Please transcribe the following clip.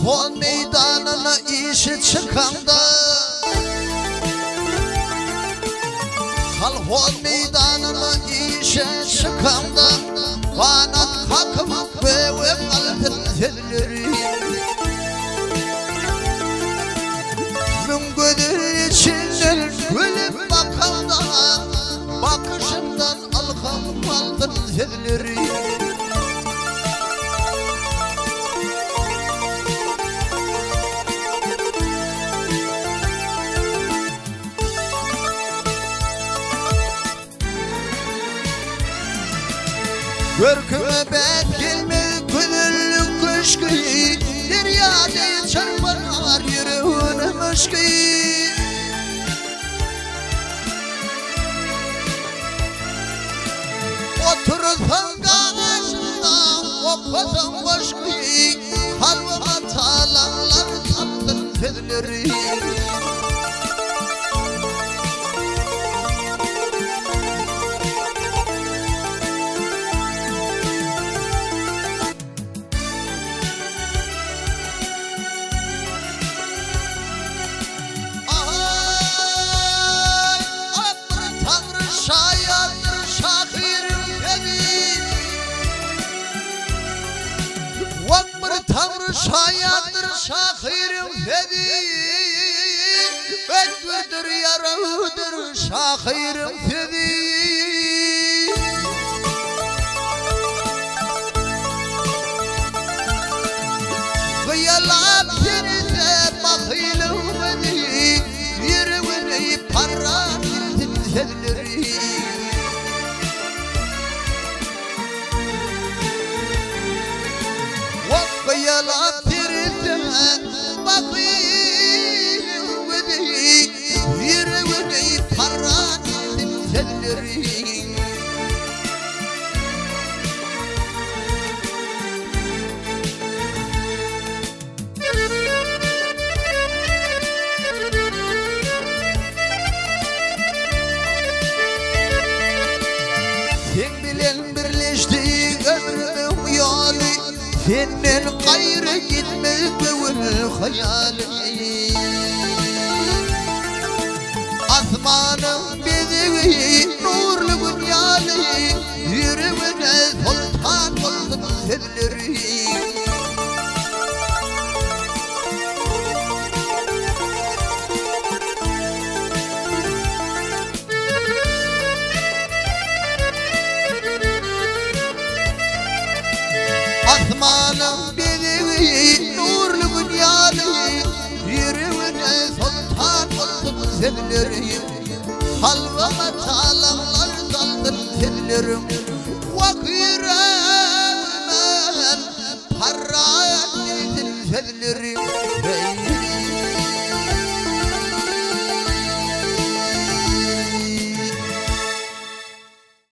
Halva meydanına işi çıkanda, halva meydanına işe çıkanda, bana kalkıp ve kaldır telleri. Gün içinden gülüp bakanda, bakışımdan aldım telleri. Görküme bet gelme gönüllü kışkı, deryada çarpar yüreğine meşkı. Oturursan karşında okudun başkı, halvama talanlar tattın tedleri. Şayattır şahirim dedi, Bedürdür yaralıdır şahirim dedi. Kıyalar yerine bakıyım dedi, yüreğine para dilleri. Kıyalar yerine bakıyım dedi, yüreğine para dilleri. Sen bilen birleşti ömrümün yolu, senden gayrı gitmez gönül hayali. Asmanın bedevi nurlu dünyali, yüreğine sultan olsun telleri. Asmanın bedevi nurlu dünyali, yüreğine sultan olsun tellerim. Halvama talanlar daldır tellerim. Vak yüreğime para dildir tellerim.